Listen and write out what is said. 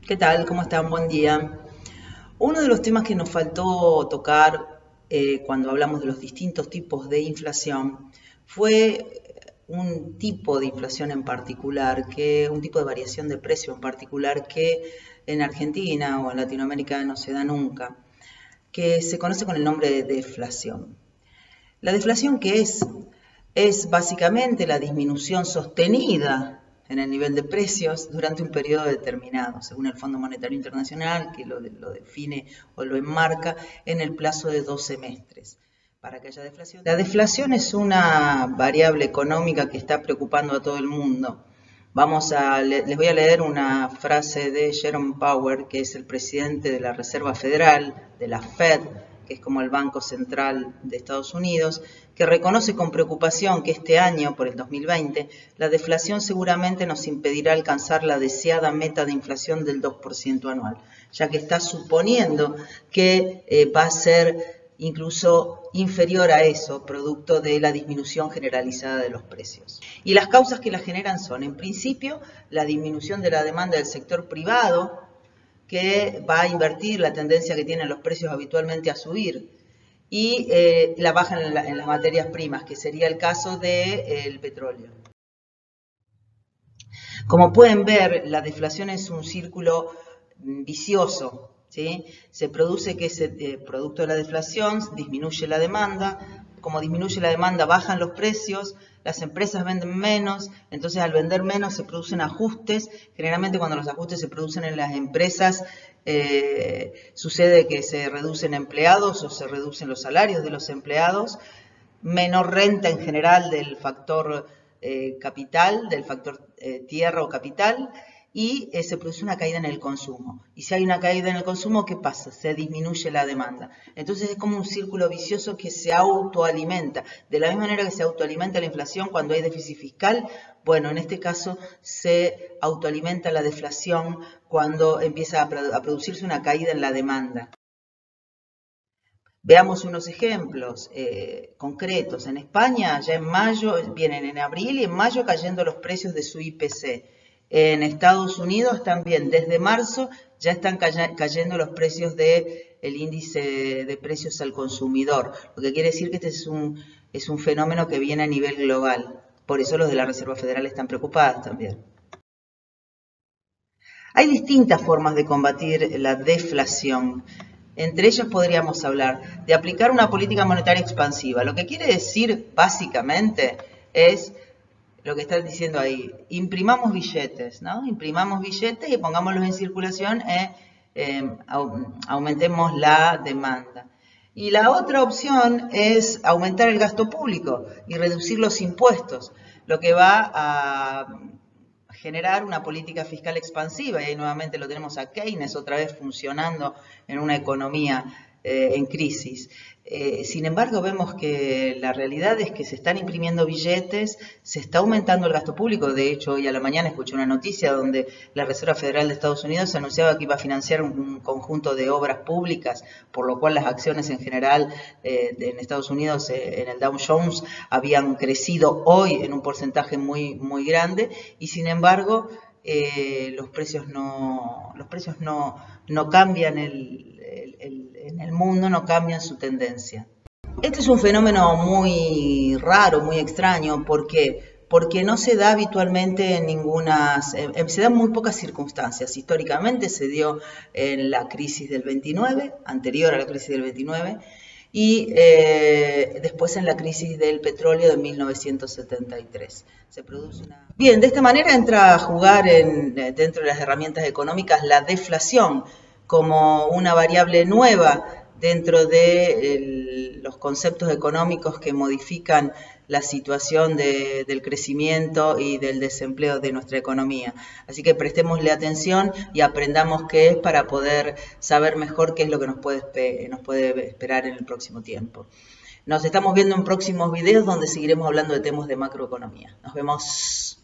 ¿Qué tal? ¿Cómo están? Buen día. Uno de los temas que nos faltó tocar cuando hablamos de los distintos tipos de inflación fue un tipo de inflación en particular, un tipo de variación de precio en particular que en Argentina o en Latinoamérica no se da nunca, que se conoce con el nombre de deflación. La deflación, ¿qué es? Es básicamente la disminución sostenida en el nivel de precios durante un periodo determinado, según el Fondo Monetario Internacional, que lo define o lo enmarca en el plazo de 2 semestres. Para que haya deflación. La deflación es una variable económica que está preocupando a todo el mundo. Les voy a leer una frase de Jerome Powell, que es el presidente de la Reserva Federal, de la Fed, que es como el Banco Central de Estados Unidos, que reconoce con preocupación que este año, por el 2020, la deflación seguramente nos impedirá alcanzar la deseada meta de inflación del 2% anual, ya que está suponiendo que va a ser incluso inferior a eso, producto de la disminución generalizada de los precios. Y las causas que la generan son, en principio, la disminución de la demanda del sector privado, que va a invertir la tendencia que tienen los precios habitualmente a subir, y la baja en las materias primas, que sería el caso del petróleo. Como pueden ver, la deflación es un círculo vicioso, ¿sí? Se produce que producto de la deflación disminuye la demanda, como disminuye la demanda bajan los precios, las empresas venden menos, entonces al vender menos se producen ajustes. Generalmente cuando los ajustes se producen en las empresas sucede que se reducen empleados o se reducen los salarios de los empleados, menor renta en general del factor capital, del factor tierra o capital, y se produce una caída en el consumo. Y si hay una caída en el consumo, ¿qué pasa? Se disminuye la demanda. Entonces es como un círculo vicioso que se autoalimenta. De la misma manera que se autoalimenta la inflación cuando hay déficit fiscal, bueno, en este caso se autoalimenta la deflación cuando empieza a producirse una caída en la demanda. Veamos unos ejemplos concretos. En España, ya en mayo, vienen en abril y en mayo cayendo los precios de su IPC. En Estados Unidos también, desde marzo, ya están cayendo los precios del índice de precios al consumidor. Lo que quiere decir que este es un fenómeno que viene a nivel global. Por eso los de la Reserva Federal están preocupados también. Hay distintas formas de combatir la deflación. Entre ellas podríamos hablar de aplicar una política monetaria expansiva. Lo que quiere decir, básicamente, es lo que están diciendo ahí. Imprimamos billetes, ¿no? Imprimamos billetes y pongámoslos en circulación aumentemos la demanda. Y la otra opción es aumentar el gasto público y reducir los impuestos, lo que va a generar una política fiscal expansiva, y ahí nuevamente lo tenemos a Keynes otra vez funcionando en una economía en crisis. Sin embargo, vemos que la realidad es que se están imprimiendo billetes, se está aumentando el gasto público. De hecho, hoy a la mañana escuché una noticia donde la Reserva Federal de Estados Unidos anunciaba que iba a financiar un conjunto de obras públicas, por lo cual las acciones en general en Estados Unidos, en el Dow Jones, habían crecido hoy en un porcentaje muy, muy grande, y sin embargo, los precios no cambian en el mundo, no cambian su tendencia. Este es un fenómeno muy raro, muy extraño. ¿Por qué? Porque no se da habitualmente se da en muy pocas circunstancias. Históricamente se dio en la crisis del 29, anterior a la crisis del 29, y después en la crisis del petróleo de 1973. Se produce Bien, de esta manera entra a jugar dentro de las herramientas económicas la deflación como una variable nueva dentro de los conceptos económicos que modifican la situación del crecimiento y del desempleo de nuestra economía. Así que prestémosle atención y aprendamos qué es para poder saber mejor qué es lo que nos puede esperar en el próximo tiempo. Nos estamos viendo en próximos videos donde seguiremos hablando de temas de macroeconomía. Nos vemos.